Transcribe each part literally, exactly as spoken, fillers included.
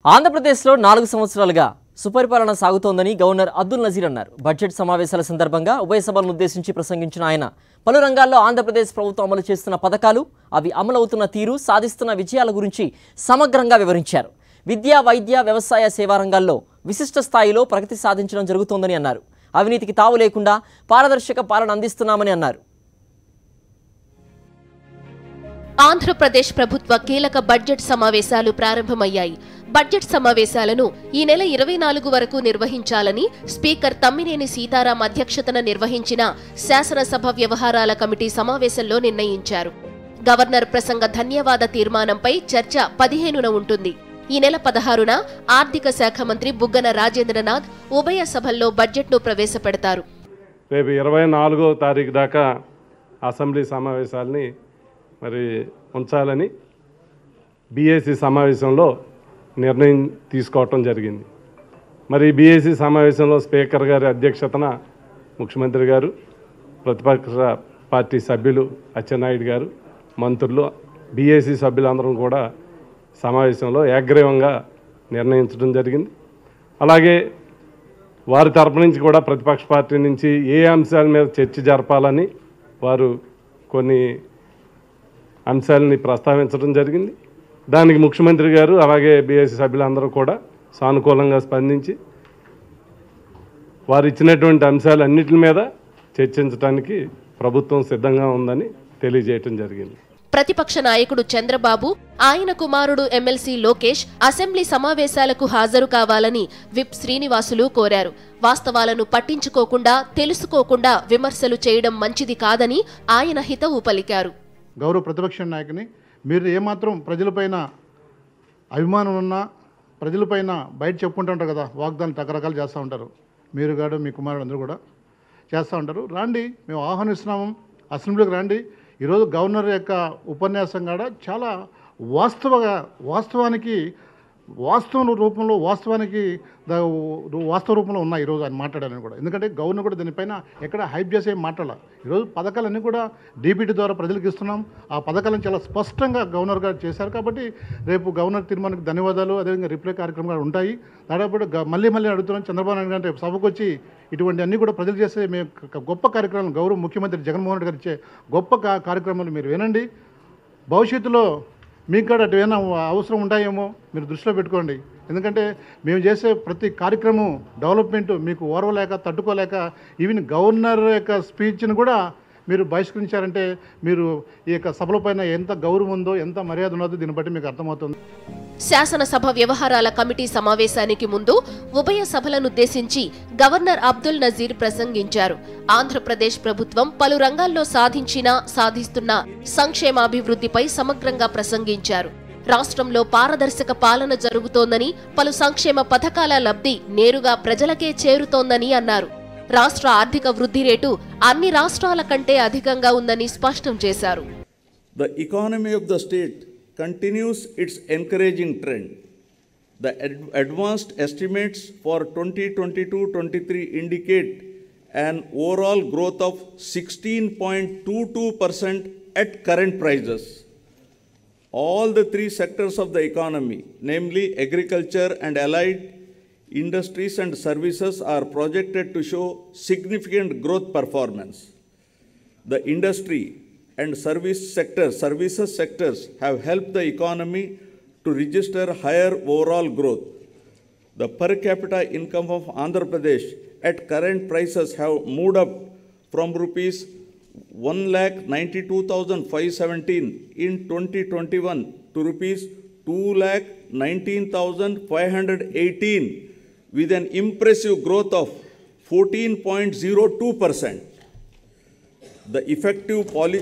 ఆంధ్రప్రదేశ్లో నాలుగు సంవత్సరాలుగా సుపరిపాలన సాగుతోందని గవర్నర్ అబ్దుల్ నజీర్ అన్నారు. బడ్జెట్ సమావేశాల సందర్భంగా ఉభయ సభలను ఉద్దేశించి ప్రసంగించిన ఆయన పలు రంగాల్లో ఆంధ్రప్రదేశ్ ప్రభుత్వం అమలు చేస్తున్న పథకాలు, అవి అమలవుతున్న తీరు, సాధిస్తున్న విజయాల గురించి సమగ్రంగా వివరించారు. విద్య, వైద్య, వ్యవసాయ, సేవా రంగాల్లో విశిష్ట స్థాయిలో ప్రగతి సాధించడం జరుగుతోందని అన్నారు. అవినీతికి తావు లేకుండా పారదర్శక పాలన అందిస్తున్నామని అన్నారు. ఆంధ్రప్రదేశ్ ప్రభుత్వ కీలక బడ్జెట్ సమావేశాలు ప్రారంభమయ్యాయి. బడ్జెట్ సమావేశాలను ఈ నెల ఇరవై నాలుగు వరకు నిర్వహించాలని స్పీకర్ తమ్మినేని సీతారాం అధ్యక్షతన నిర్వహించిన శాసనసభ వ్యవహారాల కమిటీ సమావేశంలో నిర్ణయించారు. గవర్నర్ ప్రసంగ ధన్యవాద తీర్మానంపై చర్చ పదిహేనున ఉంటుంది. ఈ నెల పదహారున ఆర్థిక శాఖ మంత్రి బుగ్గన రాజేంద్రనాథ్ ఉభయ సభల్లో బడ్జెట్ను ప్రవేశపెడతారు. రేపు ఇరవై నాలుగో తారీఖు దాకా అసెంబ్లీ సమావేశాలని మరి ఉంచాలని బీఏసీ సమావేశంలో నిర్ణయం తీసుకోవటం జరిగింది. మరి బీఏసీ సమావేశంలో స్పీకర్ గారి అధ్యక్షతన ముఖ్యమంత్రి గారు, ప్రతిపక్ష పార్టీ సభ్యులు అచ్చెన్నాయుడు గారు, మంత్రులు, బీఏసీ సభ్యులందరం కూడా సమావేశంలో ఏకగ్రీవంగా నిర్ణయించడం జరిగింది. అలాగే వారి తరపు నుంచి కూడా ప్రతిపక్ష పార్టీ నుంచి ఏ అంశాల మీద చర్చ జరపాలని వారు కొన్ని అంశాలని ప్రస్తావించడం జరిగింది. దానికి ముఖ్యమంత్రి గారు అలాగే బీఏసీ సభ్యులందరూ కూడా సానుకూలంగా స్పందించి వారు ఇచ్చినటువంటి అంశాలన్నిటి మీద చర్చించడానికి ప్రభుత్వం సిద్ధంగా ఉందని తెలియజేయటం జరిగింది. ప్రతిపక్ష నాయకుడు చంద్రబాబు, ఆయన కుమారుడు ఎమ్మెల్సీ లోకేష్ అసెంబ్లీ సమావేశాలకు హాజరు కావాలని విప్ శ్రీనివాసులు కోరారు. వాస్తవాలను పట్టించుకోకుండా, తెలుసుకోకుండా విమర్శలు చేయడం మంచిది కాదని ఆయన హితవు పలికారు. గౌరవ ప్రతిపక్ష నాయకుని మీరు ఏమాత్రం ప్రజలపైన అభిమానం ఉన్నా ప్రజలపైన బయట చెప్పుకుంటుంటారు కదా, వాగ్దానం రకరకాలు చేస్తూ ఉంటారు. మీరు కాదు, మీ కుమారుడు అందరూ కూడా చేస్తూ ఉంటారు. రండి, మేము ఆహ్వానిస్తున్నాము, అసెంబ్లీకి రండి. ఈరోజు గవర్నర్ యొక్క ఉపన్యాసం కూడా చాలా వాస్తవగా వాస్తవానికి వాస్తవ రూపంలో వాస్తవానికి వాస్తవ రూపంలో ఉన్నాయి ఈరోజు ఆయన మాట్లాడాలని కూడా. ఎందుకంటే గవర్నర్ కూడా దీనిపైన ఎక్కడ హైప్ చేసే మాట్లాడాలి. ఈరోజు పథకాలన్నీ కూడా డీబీటీ ద్వారా ప్రజలకు ఇస్తున్నాం. ఆ పథకాలను చాలా స్పష్టంగా గవర్నర్ గారు చేశారు. కాబట్టి రేపు గవర్నర్ తీర్మానానికి ధన్యవాదాలు, అదేవిధంగా రిప్లై కార్యక్రమాలు ఉంటాయి. దాదాపు మళ్ళీ మళ్ళీ అడుగుతున్నాం, చంద్రబాబు నాయుడు గారు రేపు సభకు వచ్చి ఇటువంటి అన్నీ కూడా ప్రజలు చేసే మేము గొప్ప కార్యక్రమాలు, గౌరవ ముఖ్యమంత్రి జగన్మోహన్ రెడ్డి గారు ఇచ్చే గొప్ప కార్యక్రమాలు మీరు వినండి. భవిష్యత్తులో మీకు కూడా అటు ఏమైనా అవసరం ఉంటాయేమో మీరు దృష్టిలో పెట్టుకోండి. ఎందుకంటే మేము చేసే ప్రతి కార్యక్రమం డెవలప్మెంట్ మీకు ఓర్వలేక తట్టుకోలేక ఈవెన్ గవర్నర్ యొక్క స్పీచ్ను కూడా మీరు బహిష్కరించారంటే మీరు ఈ యొక్క సభల పైన ఎంత గౌరవం ఉందో, ఎంత మర్యాద ఉన్నదో దీన్ని బట్టి మీకు అర్థమవుతుంది. శాసనసభ వ్యవహారాల కమిటీ సమావేశానికి ముందు ఉభయ సభలనుద్దేశించి గవర్నర్ అబ్దుల్ నజీర్ ప్రసంగించారు. ఆంధ్రప్రదేశ్ ప్రభుత్వం పలు రంగాల్లో సాధించిన, సాధిస్తున్న సంక్షేమాభివృద్ధిపై సమగ్రంగా ప్రసంగించారు. రాష్ట్రంలో పారదర్శక పాలన జరుగుతోందని, పలు సంక్షేమ పథకాల లబ్ధి నేరుగా ప్రజలకే చేరుతోందని అన్నారు. రాష్ట్ర ఆర్థిక వృద్ధి రేటు అన్ని రాష్ట్రాల కంటే అధికంగా ఉందని స్పష్టం చేశారు. The economy of the state continues its encouraging trend. The ad advanced estimates for twenty twenty-two twenty-three indicate an overall growth of sixteen point two two percent at current prices. All the three sectors of the economy, namely agriculture and allied industries and services, are projected to show significant growth performance. The industry and service sectors, services sectors have helped the economy to register higher overall growth. The per capita income of Andhra Pradesh at current prices have moved up from rupees one lakh ninety-two thousand five hundred seventeen in twenty twenty-one to rupees two lakh nineteen thousand five hundred eighteen with an impressive growth of fourteen point zero two percent. The effective poli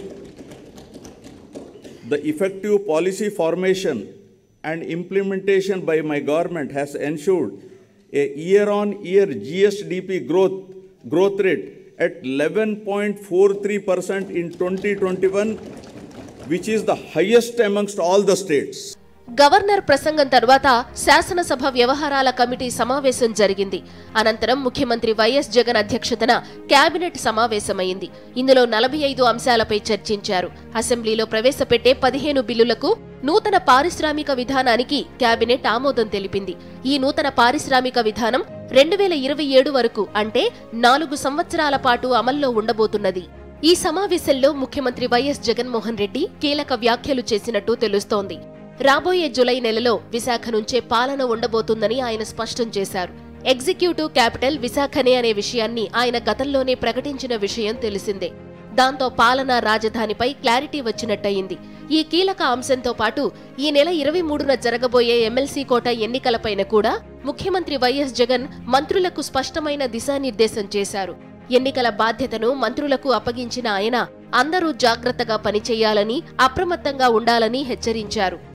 the effective policy formation and implementation by my government has ensured a year-on-year G S D P growth growth rate at eleven point four three percent in twenty twenty-one, which is the highest amongst all the states. Governor ప్రసంగం తర్వాత శాసనసభ వ్యవహారాల committee సమావేశం జరిగింది. అనంతరం ముఖ్యమంత్రి YS Jagan అధ్యక్షతన cabinet సమావేశమైంది. ఇందులో నలభై ఐదు అంశాలపై చర్చించారు. అసెంబ్లీలో ప్రవేశపెట్టే పదిహేను బిల్లులకు నూతన పారిశ్రామిక విధానానికి కేబినెట్ ఆమోదం తెలిపింది. ఈ నూతన పారిశ్రామిక విధానం రెండు వేల ఇరవై ఏడు వరకు అంటే నాలుగు సంవత్సరాల పాటు అమల్లో ఉండబోతున్నది. ఈ సమావేశంలో ముఖ్యమంత్రి వైఎస్ జగన్మోహన్ రెడ్డి కీలక వ్యాఖ్యలు చేసినట్టు తెలుస్తోంది. రాబోయే జులై నెలలో విశాఖ నుంచే పాలన ఉండబోతుందని ఆయన స్పష్టం చేశారు. ఎగ్జిక్యూటివ్ క్యాపిటల్ విశాఖనే అనే విషయాన్ని ఆయన గతంలోనే ప్రకటించిన విషయం తెలిసిందే. దాంతో పాలనా రాజధానిపై క్లారిటీ వచ్చినట్టయింది. ఈ కీలక అంశంతో పాటు ఈ నెల ఇరవై మూడున జరగబోయే ఎమ్మెల్సీ కోట ఎన్నికలపైన కూడా ముఖ్యమంత్రి వైఎస్ జగన్ మంత్రులకు స్పష్టమైన దిశానిర్దేశం చేశారు. ఎన్నికల బాధ్యతను మంత్రులకు అప్పగించిన ఆయన అందరూ జాగ్రత్తగా పనిచేయాలని, అప్రమత్తంగా ఉండాలని హెచ్చరించారు.